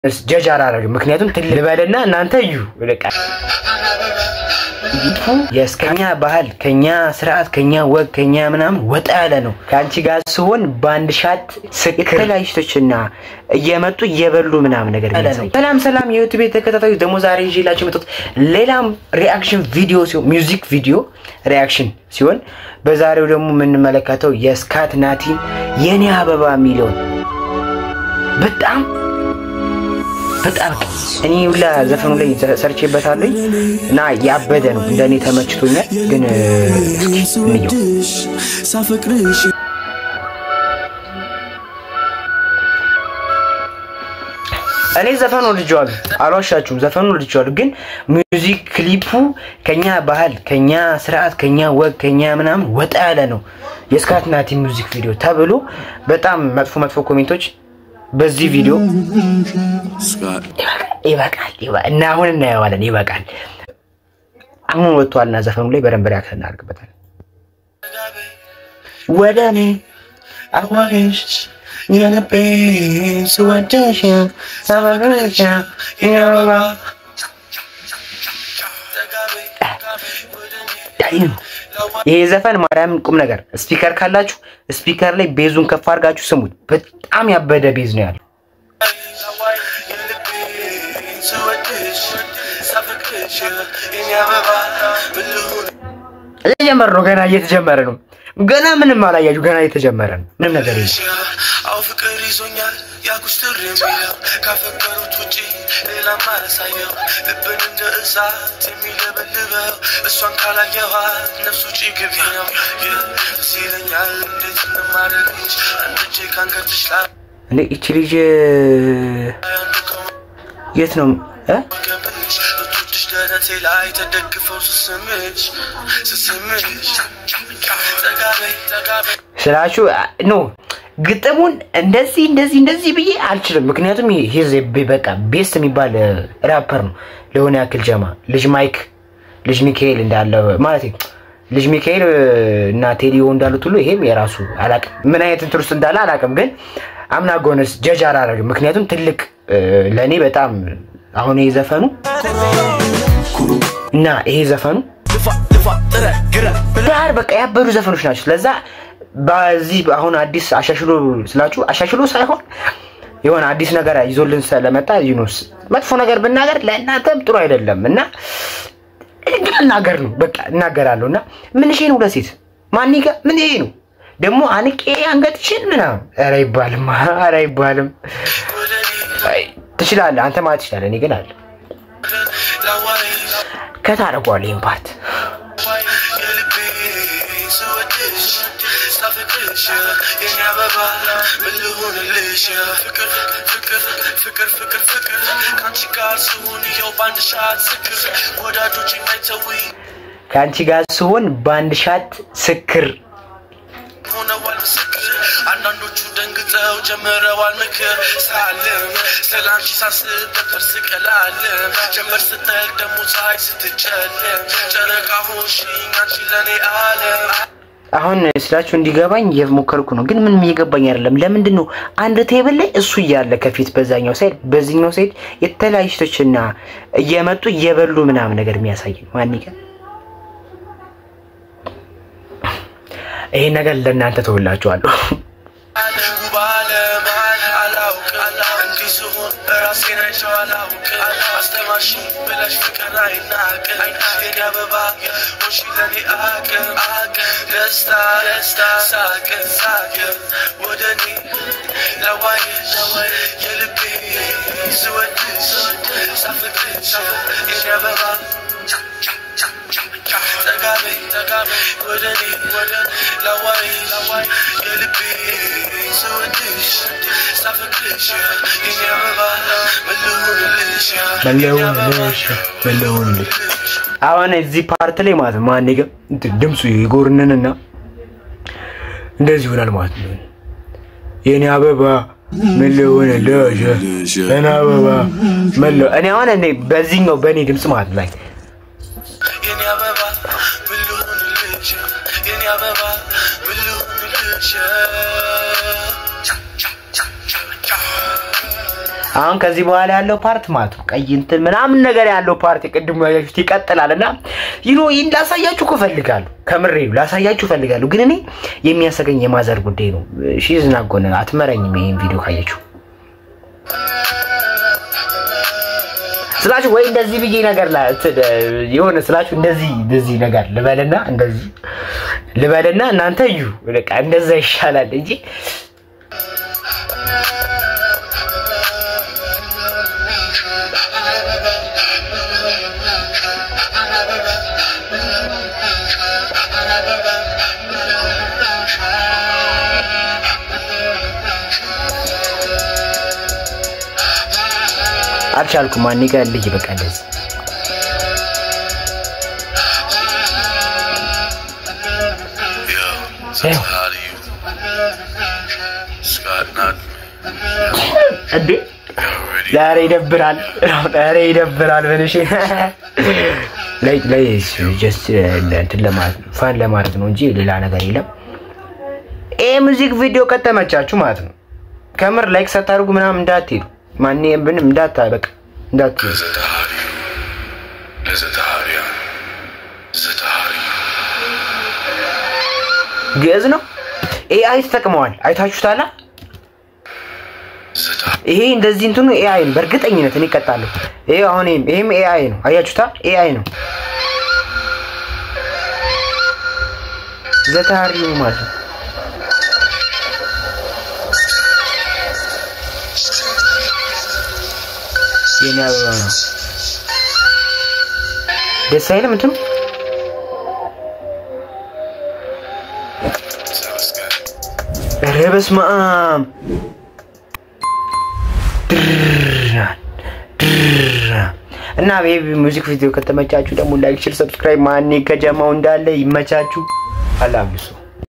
ጀጅ አላደርግም ምክንያቱም ትልበልና እናንተ እዩ በቃ የስከኛ ባህል ከኛ ስርዓት ከኛ ወግ ከኛ ምናምን ወጣ ያለ ነው ካንቺ ጋር ሲሆን ባንድ ሻት ስክላይሽቶችና እየመጡ እየበሉ ምናምን ነገር ሰላም ሰላም የዩቲዩብ ተከታታዮች ደሞ ዛሬ ይዤላችሁ መጥቶ ሌላም ሪአክሽን ቪዲዮ ሲሆን ሚውዚክ ቪዲዮ ሪአክሽን ሲሆን በዛሬው ደሞ ምን መለካተው የስካት ናቲ የኔ አበባ ሚሊዮን በጣም እኔ ሁላ ዘፈኑ ላይ ሰርቼበታለኝ እና ያበደ ነው እንደኔ ተመችቶኛል ግን ሳፍቅርሽ እኔ ዘፈኑ ልጅዋል አሏሻችሁም ዘፈኑ ልጅዋል ግን ሚውዚክ ክሊፑ ከኛ ባህል ከኛ ስርዓት ከኛ ወግ ከኛ ምናምን ወጣ ያለ ነው የስካት ናቲ ሚውዚክ ቪዲዮ ተብሎ በጣም መጥፎ ኮሜንቶች በዚህ ቪዲዮ ይበቃል እና አሁን እናየዋለን ይበቃል አሁን ወጥቷልና ዘፈኑ ላይ በደንብ ሪአክት እናርግበታል ወደኔ አዋሽ የነቤን ስወደሽ ሳበረሻ ያራ ይሄ ዘፈን ማርያም ቁም ነገር ስፒከር ካላችሁ ስፒከር ላይ ቤዙን ከፍ አድርጋችሁ ስሙት በጣም ያበደ ቤዝ ነው ያለው እየተጀመረ ነው ገና ምንም አላያችሁ ገና እየተጀመረ ነው ምንም ነገር የለም አው ፍቅር ይዞኛል ያኩስተር የሚለው ካፈቀሩት ውጪ ሌላ ማረሳየው ልብን እንደ እሳት የሚለበልበው እሷን ካላየዋ ነፍሱ ጭግብ ነው ሲለኛል እንዴት እንደማደርግሽ አንቺ ካንገትሽ ላይ እኔ እቺ ልጅ የት ነው ደረቴ ላይ ተደግፈው ስስምሽ ስላችሁ ኖ ግጥሙን እንደዚህ ብዬ አልችልም ምክንያቱም ሂዝ በቃ ቤስት የሚባል ራፐር ነው ለሆነ ያክል ጀማ ልጅ ማይክ ልጅ ሚካኤል እንዳለ ማለት ልጅ ሚካኤል እና ቴዲዮ እንዳሉት ሁሉ ይሄም የራሱ አላቅም ምን አይነት ኢንትረስት እንዳለ አላቅም ግን አምና ጎነስ ጀጅ አላደርግም ምክንያቱም ትልቅ ለኔ በጣም አሁን ይሄ ዘፈኑ እና ይሄ ዘፈኑ ዳር በቃ ያበሩ ዘፈኖች ናቸው ስለዛ ባዚ አሁን አዲስ አሻሽሎ ሳይሆን የሆነ አዲስ ነገር ይዞልን ስለመጣ ዩኖስ መጥፎ ነገር ብናገር ለእናንተም ጥሩ አይደለም እና እናገር ነው በቃ እናገራለሁና ምን እሺ ነው ለሴት ማንኒጋ ምን ይሄ ነው ደሞ አንቄ አንገትሽን ምናምን ኧረ ይባልም ትችላለህ አንተ ማለት ትችላለህ እኔ ግን አለ ከታረቋል ኢምፓርት ካንቺ ጋር ሲሆን ባንድ ሻት ስክር አንዳንዶቹ ደንግጠው ጀመረዋል ምክር ሳለም ሰላምሽ ሳስበጥር ስቀላለም ጀመር ስትል ደሞ ፀሐይ ስትጨለም ጨረቃ ሆንሽኝ አንቺ ለኔ ዓለም አሁን ስላችሁ እንዲገባኝ የሞከርኩ ነው ግን ምንም እየገባኝ አይደለም ለምንድን ነው አንድ ቴብል ላይ እሱ ያለ ከፊት በዛኛው ሳይድ በዚህኛው ሳይድ የተላይሽቶችና እየመጡ እየበሉ ምናምን ነገር የሚያሳይ ማን ይቀር ይሄ ነገር ለእናንተ ተውላችኋለሁ አሁን እዚህ ፓርት ላይ ማለት ማን ይገ ድምጹ ይጎርነንና እንደዚህ ይሆናል ማለት ነው የኔ አበባ መለወለለሽ የኔ አበባ መለ እኔ አሁን እኔ በዚህኛው በኔ ድምጽ ማለት ላይ የኔ አበባ መለወለለሽ የኔ አበባ መለወለለሽ አሁን ከዚህ በኋላ ያለው ፓርት ማለት ነው ቀይ እንትን ምናምን ነገር ያለው ፓርት ቅድም ያያችሁት ይቀጥላልና ላሳያችሁ ፈልጋለሁ ከምሬ ላሳያችሁ ፈልጋለሁ ግን እኔ የሚያሰገኝ የማዘር ጉዳይ ነው ሺዝ ናጎነ አትመረኝም ይሄን ቪዲዮ ካያችሁ ስላችሁ ወይ እንደዚህ ብዬ ነገር ላይ የሆነ ስላችሁ እንደዚህ ነገር ልበልና እንደዚህ ልበልና እናንተ እዩ በቃ እንደዛ ይሻላል እንጂ አልቻልኩም ማን ይጋል ልጅ በቃ እንደዚህ እንዴ ዛሬ ይደብራል በልሽ ላይ just እንትን ፋን ለማድረግ ነው እንጂ ሌላ ነገር የለም ሙዚክ ቪዲዮ ከተመቻችሁ ማለት ነው ከምር ላይክ ሳታርጉ ምናምን እንዳትሄዱ ማን የምንም እንዳታበቅ እንዳትሄዱ ግዕዝ ነው AI ተጠቅመዋል አይታችሁታላ ይሄ እንደዚህ እንትኑ AI ነው በርግጠኝነት እኔ ቀጣለሁ ይሄ አሁን ይሄም AI ነው አያችሁታ AI ነው ዘታሪው ማለት ነው የናው ደሳይለም እንትኑ ረበስማም እና ቤቢ ሙዚክ ቪዲዮ ከተመቻችሁ ደግሞ ላይክ ሼር ሰብስክራይብ ማን ከጀማው እንዳለ ይመቻችሁ አላብሱ